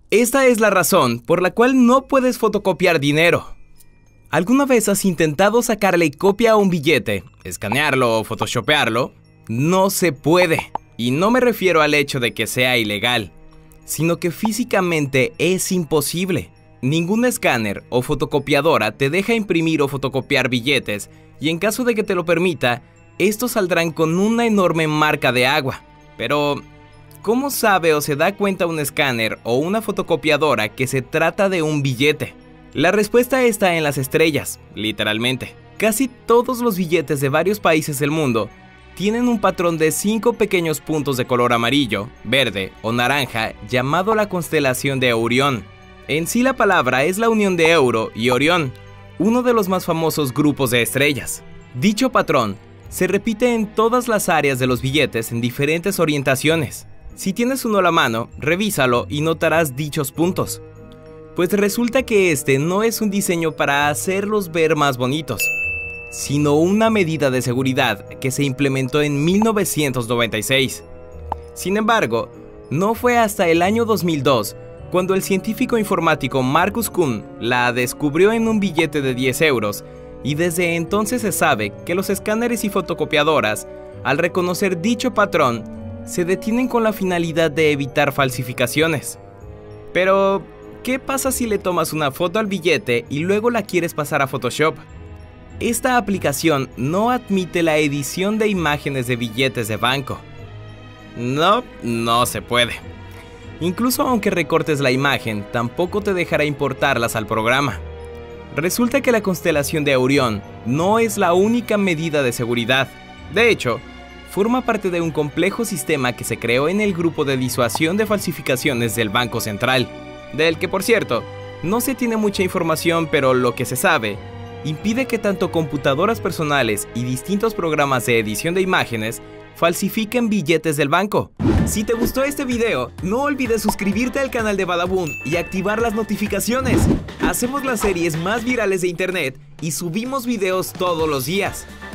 Esta es la razón por la cual no puedes fotocopiar dinero. ¿Alguna vez has intentado sacarle copia a un billete, escanearlo o photoshopearlo? No se puede. Y no me refiero al hecho de que sea ilegal, sino que físicamente es imposible. Ningún escáner o fotocopiadora te deja imprimir o fotocopiar billetes, y en caso de que te lo permita, estos saldrán con una enorme marca de agua. Pero, ¿cómo sabe o se da cuenta un escáner o una fotocopiadora que se trata de un billete? La respuesta está en las estrellas, literalmente. Casi todos los billetes de varios países del mundo tienen un patrón de 5 pequeños puntos de color amarillo, verde o naranja llamado la constelación de Orión. En sí la palabra es la unión de Euro y Orión, uno de los más famosos grupos de estrellas. Dicho patrón se repite en todas las áreas de los billetes en diferentes orientaciones. Si tienes uno a la mano, revísalo y notarás dichos puntos. Pues resulta que este no es un diseño para hacerlos ver más bonitos, sino una medida de seguridad que se implementó en 1996. Sin embargo, no fue hasta el año 2002 cuando el científico informático Marcus Kuhn la descubrió en un billete de 10 euros, y desde entonces se sabe que los escáneres y fotocopiadoras, al reconocer dicho patrón, se detienen con la finalidad de evitar falsificaciones. Pero, ¿qué pasa si le tomas una foto al billete y luego la quieres pasar a Photoshop? Esta aplicación no admite la edición de imágenes de billetes de banco. No se puede. Incluso aunque recortes la imagen, tampoco te dejará importarlas al programa. Resulta que la constelación de Orión no es la única medida de seguridad. De hecho, forma parte de un complejo sistema que se creó en el grupo de disuasión de falsificaciones del Banco Central, del que, por cierto, no se tiene mucha información, pero lo que se sabe impide que tanto computadoras personales y distintos programas de edición de imágenes falsifiquen billetes del banco. Si te gustó este video, no olvides suscribirte al canal de Badaboom y activar las notificaciones. Hacemos las series más virales de internet y subimos videos todos los días.